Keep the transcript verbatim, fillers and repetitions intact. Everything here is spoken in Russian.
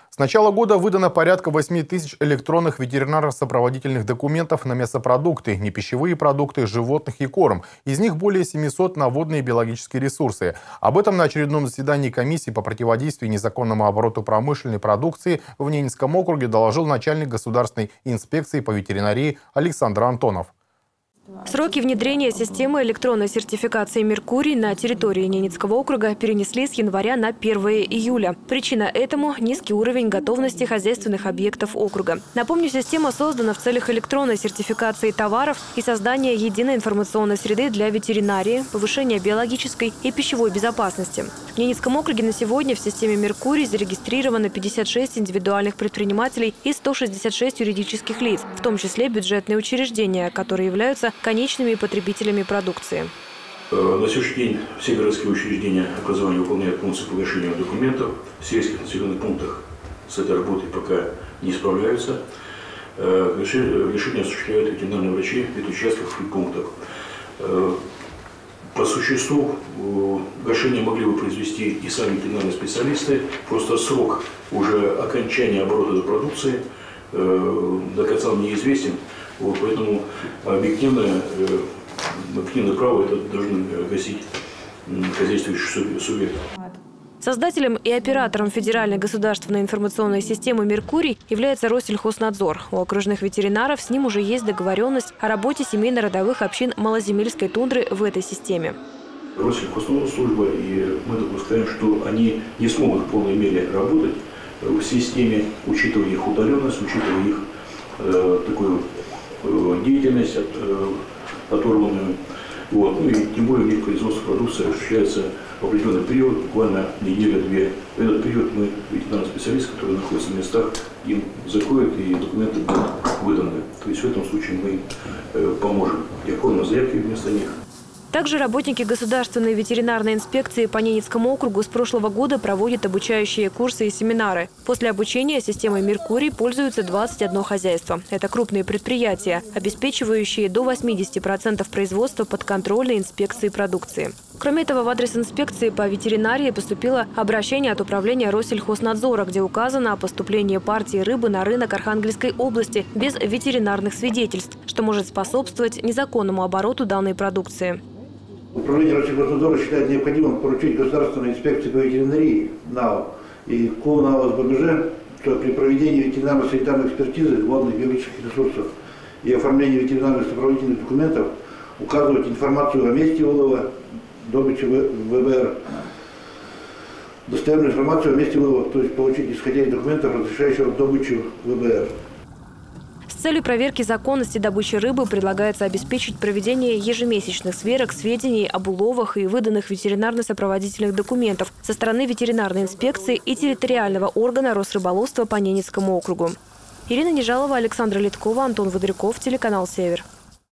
С начала года выдано порядка восьми тысяч электронных ветеринарно-сопроводительных документов на мясопродукты, непищевые продукты, животных и корм. Из них более семисот на водные и биологические ресурсы. Об этом на очередном заседании комиссии по противодействию незаконному обороту промышленной продукции в Ненецком округе доложил начальник государственной инспекции по ветеринарии Александр Антонов. Сроки внедрения системы электронной сертификации «Меркурий» на территории Ненецкого округа перенесли с января на первое июля. Причина этому – низкий уровень готовности хозяйственных объектов округа. Напомню, система создана в целях электронной сертификации товаров и создания единой информационной среды для ветеринарии, повышения биологической и пищевой безопасности. В Ненецком округе на сегодня в системе «Меркурий» зарегистрировано пятьдесят шесть индивидуальных предпринимателей и сто шестьдесят шесть юридических лиц, в том числе бюджетные учреждения, которые являются конечными потребителями продукции. На сегодняшний день все городские учреждения образования выполняют функции погашения документов. В сельских населенных пунктах с этой работой пока не справляются. Решение осуществляют ветеринарные врачи ветучастков и пунктов. По существу гашение могли бы произвести и сами ветеринарные специалисты. Просто срок уже окончания оборота продукции до конца неизвестен. Вот, поэтому объективное, объективное право это должны гасить хозяйствующие субъекты. Создателем и оператором федеральной государственной информационной системы «Меркурий» является Россельхознадзор. У окружных ветеринаров с ним уже есть договоренность о работе семейно-родовых общин малоземельской тундры в этой системе. Россельхозслужба, и мы допускаем, что они не смогут в полной мере работать в системе, учитывая их удаленность, учитывая их э, такую деятельность от, оторванную. Вот. Ну и тем более у них производство продукции осуществляется в определенный период, буквально неделю-две. В этот период мы, ветеринарные специалисты, которые находятся в местах, им закроют и документы будут выданы. То есть в этом случае мы э, поможем и оформим заявки вместо них. Также работники государственной ветеринарной инспекции по Ненецкому округу с прошлого года проводят обучающие курсы и семинары. После обучения системой «Меркурий» пользуются двадцать одно хозяйство. Это крупные предприятия, обеспечивающие до восьмидесяти процентов производства подконтрольной инспекции продукции. Кроме этого, в адрес инспекции по ветеринарии поступило обращение от управления Россельхознадзора, где указано о поступлении партии рыбы на рынок Архангельской области без ветеринарных свидетельств, что может способствовать незаконному обороту данной продукции. Управление Россельхознадзора считает необходимым поручить государственной инспекции по ветеринарии НАО и КО НАО СБГЖ, что при проведении ветеринарно-санитарной экспертизы водных биологических ресурсов и оформлении ветеринарных сопроводительных документов указывать информацию о месте вылова, добычи ВБР, достоверную информацию о месте вылова, то есть получить исходя из документов, разрешающих добычу ВБР. С целью проверки законности добычи рыбы предлагается обеспечить проведение ежемесячных сверок сведений об уловах и выданных ветеринарно-сопроводительных документов со стороны ветеринарной инспекции и территориального органа Росрыболовства по Ненецкому округу. Ирина Нежалова, Александра Литкова, Антон Водряков, телеканал «Север».